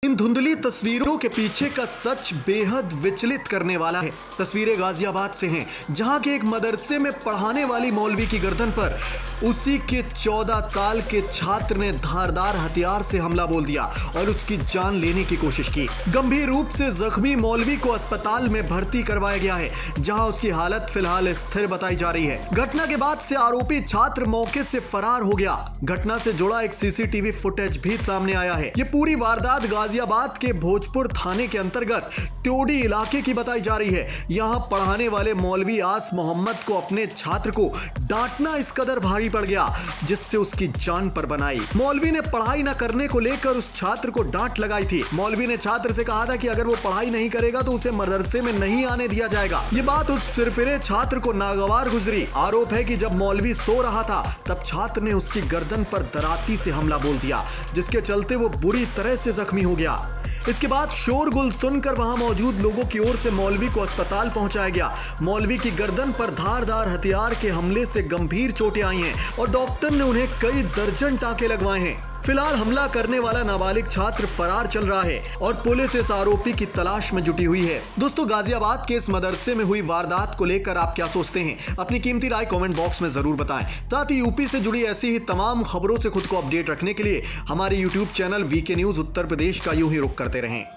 इन धुंधली तस्वीरों के पीछे का सच बेहद विचलित करने वाला है। तस्वीरें गाजियाबाद से हैं, जहां के एक मदरसे में पढ़ाने वाली मौलवी की गर्दन पर उसी के 14 साल के छात्र ने धारदार हथियार से हमला बोल दिया और उसकी जान लेने की कोशिश की। गंभीर रूप से जख्मी मौलवी को अस्पताल में भर्ती करवाया गया है, जहां उसकी हालत फिलहाल स्थिर बताई जा रही है। घटना के बाद से आरोपी छात्र मौके से फरार हो गया। घटना से जुड़ा एक सीसीटीवी फुटेज भी सामने आया है। ये पूरी वारदात गाजियाबाद के भोजपुर थाने के अंतर्गत त्योडी इलाके की बताई जा रही है। यहाँ पढ़ाने वाले मौलवी आस मोहम्मद को अपने छात्र को डांटना इस कदर भारी पड़ गया जिससे उसकी जान पर बनाई। मौलवी ने पढ़ाई न करने को लेकर उस छात्र को डांट लगाई थी। मौलवी ने छात्र से कहा था कि अगर वो पढ़ाई नहीं करेगा तो उसे मदरसे में नहीं आने दिया जाएगा। ये बात उस सिरफिरे छात्र को नागवार गुजरी। आरोप है कि जब मौलवी सो रहा था तब छात्र ने उसकी गर्दन पर दराती से हमला बोल दिया, जिसके चलते वो बुरी तरह से जख्मी हो गया। इसके बाद शोरगुल सुनकर वहां मौजूद लोगों की ओर से मौलवी को अस्पताल पहुंचाया गया। मौलवी की गर्दन पर धारदार हथियार के हमले से गंभीर चोटें आई हैं और डॉक्टर ने उन्हें कई दर्जन टांके लगवाए हैं। फिलहाल हमला करने वाला नाबालिग छात्र फरार चल रहा है और पुलिस इस आरोपी की तलाश में जुटी हुई है। दोस्तों, गाजियाबाद के इस मदरसे में हुई वारदात को लेकर आप क्या सोचते हैं? अपनी कीमती राय कमेंट बॉक्स में जरूर बताएं। साथ ही यूपी से जुड़ी ऐसी ही तमाम खबरों से खुद को अपडेट रखने के लिए हमारे YouTube channel VK news Uttar Pradesh का यूं ही रुख करते रहें।